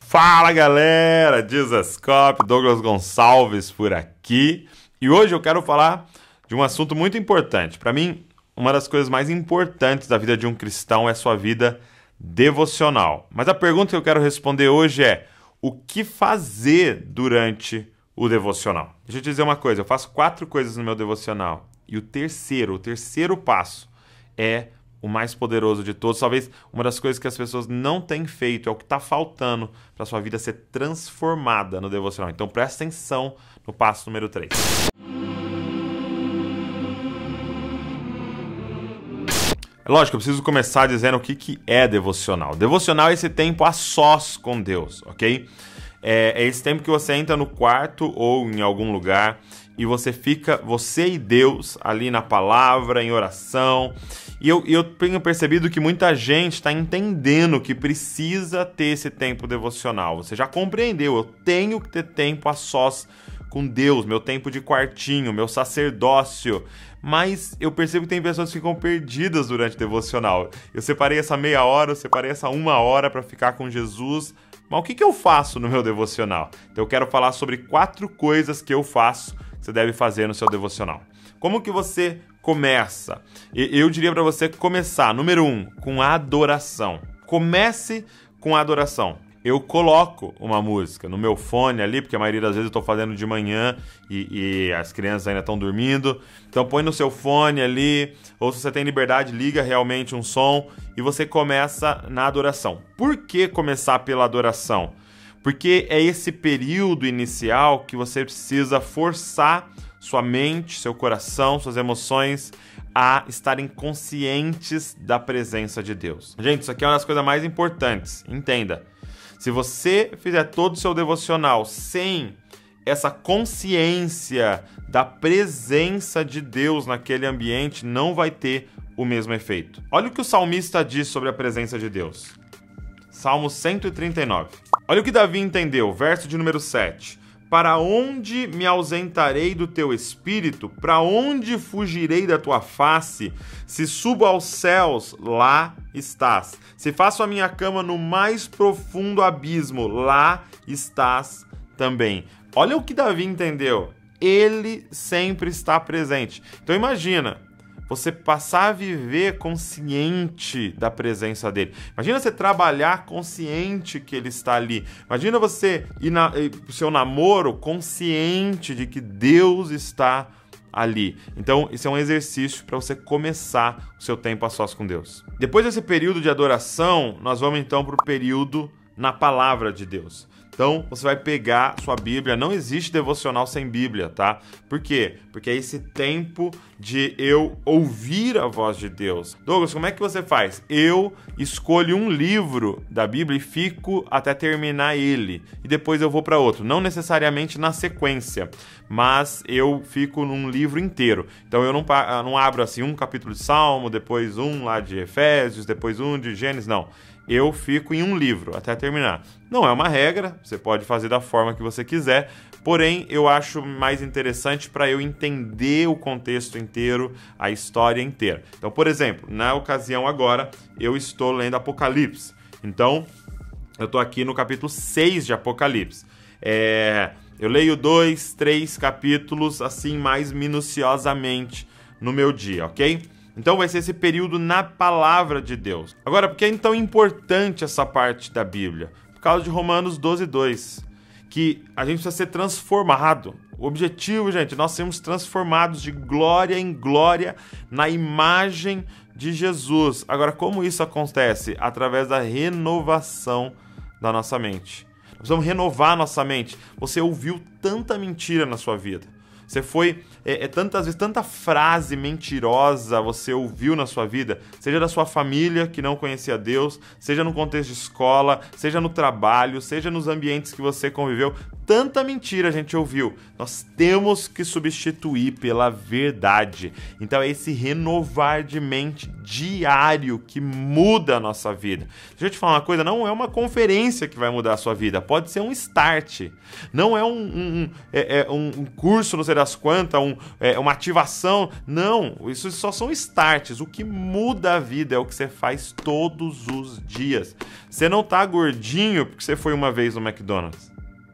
Fala galera, Dizascope, Douglas Gonçalves por aqui. E hoje eu quero falar de um assunto muito importante. Para mim, uma das coisas mais importantes da vida de um cristão é sua vida devocional. Mas a pergunta que eu quero responder hoje é: o que fazer durante o devocional? Deixa eu te dizer uma coisa, eu faço 4 coisas no meu devocional. E o terceiro passo é o mais poderoso de todos. Talvez uma das coisas que as pessoas não têm feito, é o que está faltando para a sua vida ser transformada no devocional. Então presta atenção no passo número 3. Lógico, eu preciso começar dizendo o que é devocional. Devocional é esse tempo a sós com Deus, ok? É esse tempo que você entra no quarto ou em algum lugar e você fica, você e Deus, ali na palavra, em oração. E eu tenho percebido que muita gente está entendendo que precisa ter esse tempo devocional. Você já compreendeu, eu tenho que ter tempo a sós com Deus, meu tempo de quartinho, meu sacerdócio. Mas eu percebo que tem pessoas que ficam perdidas durante o devocional. Eu separei essa meia hora, eu separei essa 1 hora para ficar com Jesus. Mas o que eu faço no meu devocional? Então eu quero falar sobre 4 coisas que eu faço que você deve fazer no seu devocional. Como que você começa? Eu diria para você começar, número 1, com adoração. Comece com adoração. Eu coloco uma música no meu fone ali, porque a maioria das vezes eu estou fazendo de manhã e as crianças ainda estão dormindo. Então põe no seu fone ali, ou se você tem liberdade, liga realmente um som e você começa na adoração. Por que começar pela adoração? Porque é esse período inicial que você precisa forçar sua mente, seu coração, suas emoções a estarem conscientes da presença de Deus. Gente, isso aqui é uma das coisas mais importantes, entenda. Se você fizer todo o seu devocional sem essa consciência da presença de Deus naquele ambiente, não vai ter o mesmo efeito. Olha o que o salmista diz sobre a presença de Deus. Salmo 139. Olha o que Davi entendeu, verso de número 7. Para onde me ausentarei do teu espírito? Para onde fugirei da tua face? Se subo aos céus, lá estás. Se faço a minha cama no mais profundo abismo, lá estás também. Olha o que Davi entendeu. Ele sempre está presente. Então imagina você passar a viver consciente da presença dele. Imagina você trabalhar consciente que ele está ali. Imagina você ir pro seu namoro consciente de que Deus está ali. Então, isso é um exercício para você começar o seu tempo a sós com Deus. Depois desse período de adoração, nós vamos então para o período na palavra de Deus. Então, você vai pegar sua Bíblia. Não existe devocional sem Bíblia, tá? Por quê? Porque é esse tempo de eu ouvir a voz de Deus. Douglas, como é que você faz? Eu escolho um livro da Bíblia e fico até terminar ele. E depois eu vou para outro. Não necessariamente na sequência, mas eu fico num livro inteiro. Então, eu não abro assim um capítulo de Salmo, depois um lá de Efésios, depois um de Gênesis, não. Eu fico em um livro até terminar. Não é uma regra, você pode fazer da forma que você quiser, porém eu acho mais interessante para eu entender o contexto inteiro, a história inteira. Então, por exemplo, na ocasião agora, eu estou lendo Apocalipse. Então, eu estou aqui no capítulo 6 de Apocalipse. Eu leio 2, 3 capítulos assim mais minuciosamente no meu dia, ok? Então vai ser esse período na palavra de Deus. Agora, por que é então importante essa parte da Bíblia? Por causa de Romanos 12:2, que a gente precisa ser transformado. O objetivo, gente, nós sermos transformados de glória em glória na imagem de Jesus. Agora, como isso acontece? Através da renovação da nossa mente. Nós precisamos renovar a nossa mente. Você ouviu tanta mentira na sua vida. Você foi, tantas vezes, tanta frase mentirosa você ouviu na sua vida, seja da sua família que não conhecia Deus, seja no contexto de escola, seja no trabalho, seja nos ambientes que você conviveu. Tanta mentira a gente ouviu. Nós temos que substituir pela verdade. Então é esse renovar de mente diário que muda a nossa vida. Deixa eu te falar uma coisa, não é uma conferência que vai mudar a sua vida, pode ser um start. Não é um curso, não sei das quantas, uma ativação. Não, isso só são starts. O que muda a vida é o que você faz todos os dias. Você não tá gordinho porque você foi uma vez no McDonald's.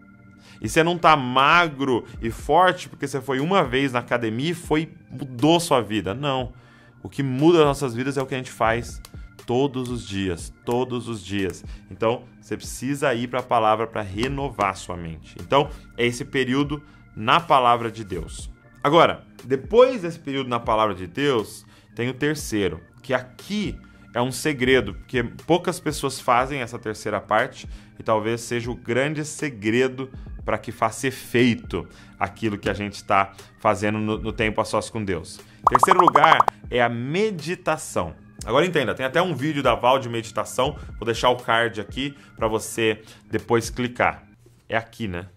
E você não tá magro e forte porque você foi uma vez na academia e mudou sua vida. Não. O que muda as nossas vidas é o que a gente faz todos os dias, todos os dias. Então, você precisa ir para a palavra para renovar sua mente. Então, é esse período na palavra de Deus. Agora, depois desse período na palavra de Deus, tem o terceiro, que aqui é um segredo, porque poucas pessoas fazem essa terceira parte e talvez seja o grande segredo para que faça efeito aquilo que a gente está fazendo no tempo a sós com Deus. Terceiro lugar é a meditação. Agora entenda, tem até um vídeo da Val de meditação, vou deixar o card aqui para você depois clicar. É aqui, né?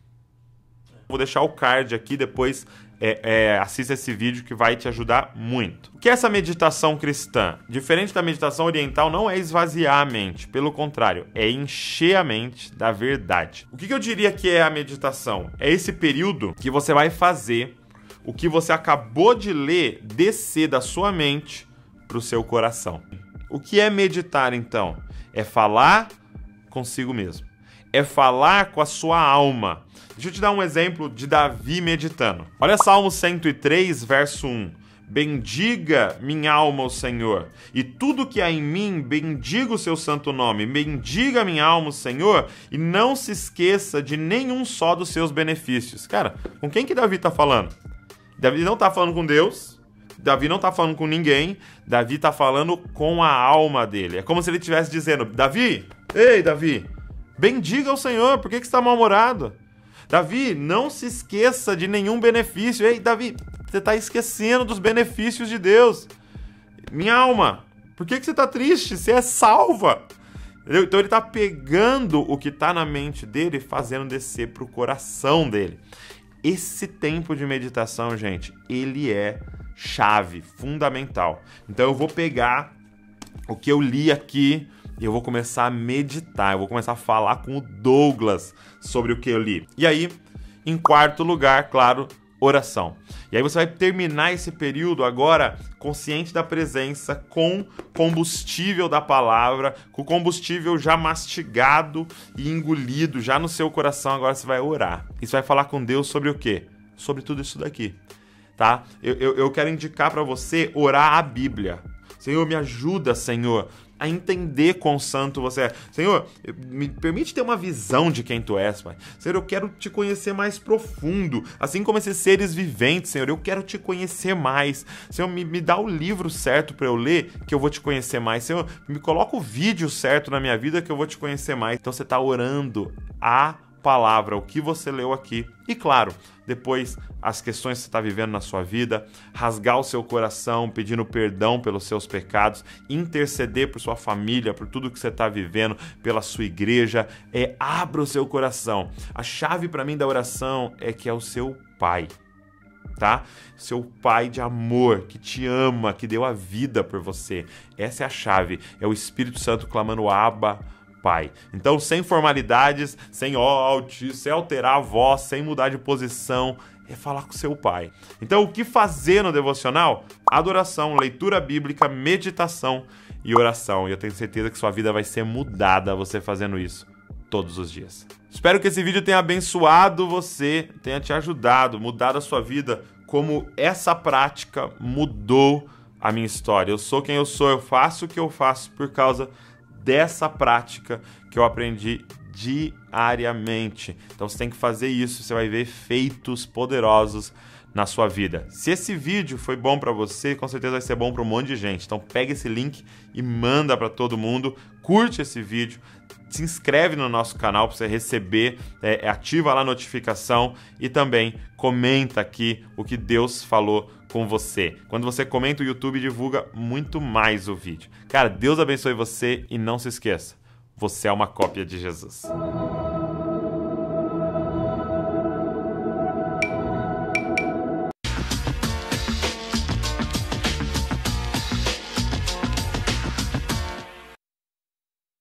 Vou deixar o card aqui, depois assista esse vídeo que vai te ajudar muito. O que é essa meditação cristã? Diferente da meditação oriental, não é esvaziar a mente, pelo contrário, é encher a mente da verdade. O que eu diria que é a meditação? É esse período que você vai fazer o que você acabou de ler descer da sua mente para o seu coração. O que é meditar, então? É falar consigo mesmo. É falar com a sua alma. Deixa eu te dar um exemplo de Davi meditando. Olha Salmo 103, verso 1. Bendiga minha alma o Senhor, e tudo que há em mim, bendiga o seu santo nome. Bendiga minha alma o Senhor, e não se esqueça de nenhum só dos seus benefícios. Cara, com quem que Davi está falando? Davi não está falando com Deus, Davi não está falando com ninguém, Davi está falando com a alma dele. É como se ele estivesse dizendo, Davi, ei Davi, bendiga o Senhor, por que você está mal-humorado? Davi, não se esqueça de nenhum benefício. Ei, Davi, você está esquecendo dos benefícios de Deus. Minha alma, por que você está triste? Você é salva. Entendeu? Então ele está pegando o que está na mente dele e fazendo descer para o coração dele. Esse tempo de meditação, gente, ele é chave, fundamental. Então eu vou pegar o que eu li aqui e eu vou começar a meditar, eu vou começar a falar com o Douglas sobre o que eu li. E aí, em quarto lugar, claro, oração. E aí você vai terminar esse período agora consciente da presença, com combustível da palavra, com combustível já mastigado e engolido, já no seu coração. Agora você vai orar. E você vai falar com Deus sobre o quê? Sobre tudo isso daqui, tá? Eu quero indicar para você orar a Bíblia. Senhor, me ajuda, Senhor, a entender quão santo você é. Senhor, me permite ter uma visão de quem tu és, Pai. Senhor, eu quero te conhecer mais profundo, assim como esses seres viventes, Senhor, eu quero te conhecer mais. Senhor, me dá o livro certo para eu ler, que eu vou te conhecer mais. Senhor, me coloca o vídeo certo na minha vida, que eu vou te conhecer mais. Então você está orando a palavra, o que você leu aqui. E claro, depois as questões que você está vivendo na sua vida, rasgar o seu coração, pedindo perdão pelos seus pecados, interceder por sua família, por tudo que você está vivendo, pela sua igreja. Abra o seu coração. A chave para mim da oração é que é o seu Pai, tá? Seu Pai de amor, que te ama, que deu a vida por você. Essa é a chave. É o Espírito Santo clamando Abba, Pai. Então, sem formalidades, sem alterar a voz, sem mudar de posição, é falar com seu Pai. Então, o que fazer no devocional? Adoração, leitura bíblica, meditação e oração. E eu tenho certeza que sua vida vai ser mudada você fazendo isso todos os dias. Espero que esse vídeo tenha abençoado você, tenha te ajudado, mudado a sua vida, como essa prática mudou a minha história. Eu sou quem eu sou, eu faço o que eu faço por causa dessa prática que eu aprendi diariamente. Então você tem que fazer isso, você vai ver efeitos poderosos na sua vida. Se esse vídeo foi bom para você, com certeza vai ser bom para um monte de gente. Então pega esse link e manda para todo mundo, curte esse vídeo, se inscreve no nosso canal para você receber, ativa lá a notificação e também comenta aqui o que Deus falou com você. Quando você comenta, o YouTube divulga muito mais o vídeo. Cara, Deus abençoe você e não se esqueça, você é uma cópia de Jesus.